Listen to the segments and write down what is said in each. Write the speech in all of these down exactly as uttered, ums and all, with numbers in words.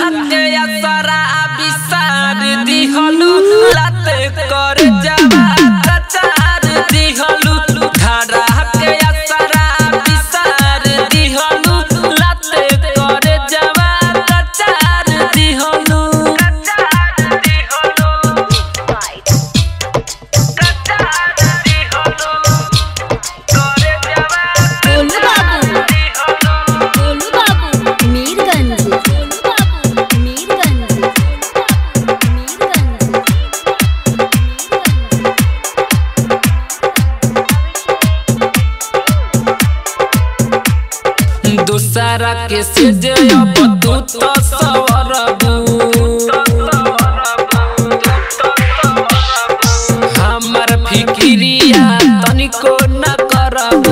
के असरा बिसार दिहलु लाते कर जावा कचार दिहलु धारा के असरा बिसार दिहलु लाते कर जावा कचार दिहलु कचार दिहलु कचार दिहलु करे जावा गोलू बाबू गोलू बाबू मीरगंज गोलू बाबू मीरगंज मीरगंज दूसरा के से जे अब तू तो सवरबू हमर फिकिरिया तनिको न करबू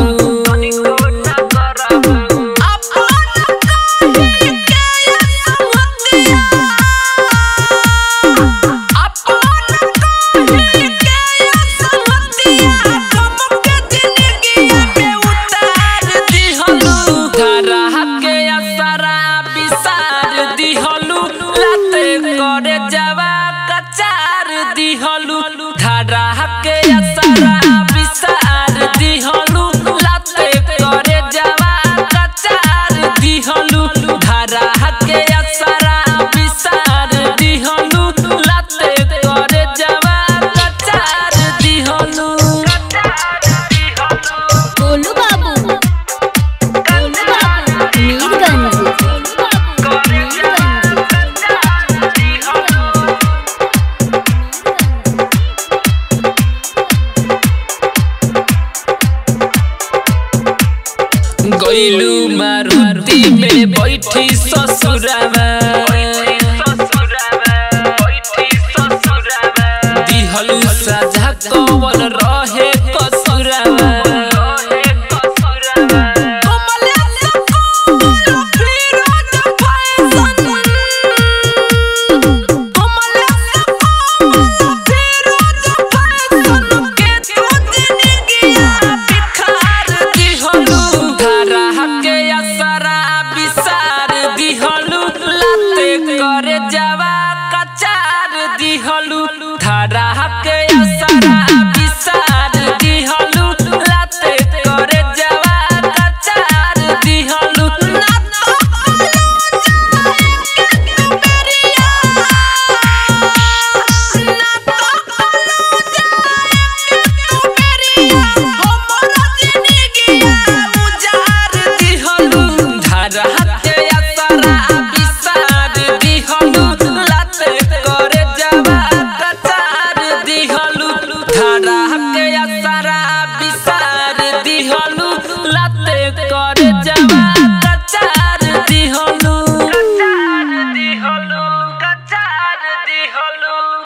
करे जावा कचार दिहलु धारा के असरा बिसार दिहलु लाते करे जावा कचार दिहलु धारा के असरा बिसार दिहलु लाते करे जावा कचार दिहलु गोलू बाबू गोलू बाबू मीरगंज गइलू मारुति में बैठी ससुरावा दिहलु साझा कवन